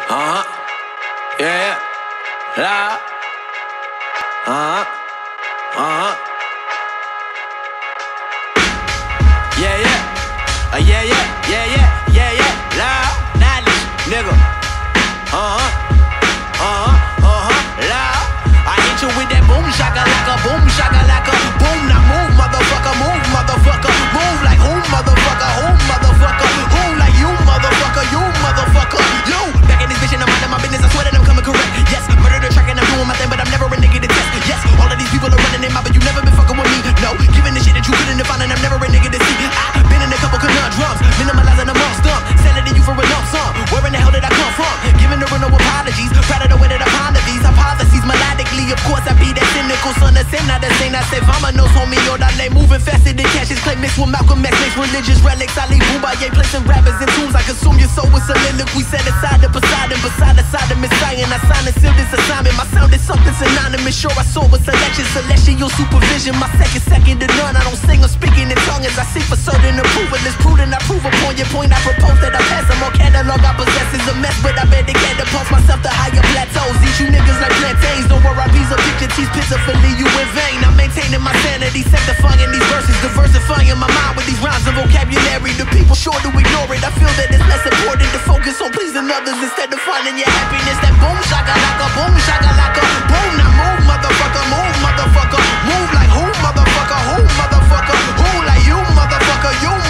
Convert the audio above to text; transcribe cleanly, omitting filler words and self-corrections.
Yeah, yeah. La. Yeah, yeah. Yeah, yeah, yeah, yeah, yeah, yeah. La. Knowledge, nigga. La. I hit you with that boom shakalaka, boom shakalaka, boom. Now move, motherfucker, move, motherfucker, move like who, motherfucker, who, motherfucker, who like you, motherfucker, you, motherfucker, you. Back in this bitch and I'm minding my business. I swear that I'm coming correct. Yes, murder the track and I'm doing my thing, but I'm never a nigga to test. Yes, all of these people are running in my, but you never been fucking with me. No, giving the shit that you couldn't define, and I'm never a nigga to see. I been in a couple conundrums, minimalizing a month stump, selling to you for a lump sum. Where in the hell did I come from? Giving her no apologies, proud of the way that I ponder these hypotheses melodically. Of course I be that cynical son, the same, not the same. I say Vamanos, homie, all that lay moving faster than cash. Clay mixed with Malcolm X, makes religious relics. I leave Boobaye placing rappers and tunes. I consume your soul with soliloquy. Set aside the Poseidon, beside the side of Messiah. I signed and sealed this assignment. My sound is something synonymous. Sure, I saw with selection, celestial supervision. My second to none. I don't sing or speaking in tongue as I seek for certain approval. It's prudent, I prove upon your point. I propose that I pass. I'm on catalog, I possess is a mess, but I bet they can't depose myself to higher plateaus. Eat you niggas like plantains. Don't worry, P's a picture tease pitifully you in vain. I'm maintaining my sanity, sanctifying these verses, diversifying my mind with these rhymes and vocabulary. The people sure to ignore it. I feel that it's less important to focus on pleasing others instead of finding your happiness. That boom shakalaka, boom shakalaka, boom. Now move, motherfucker, move like who, motherfucker, who like you, motherfucker, you.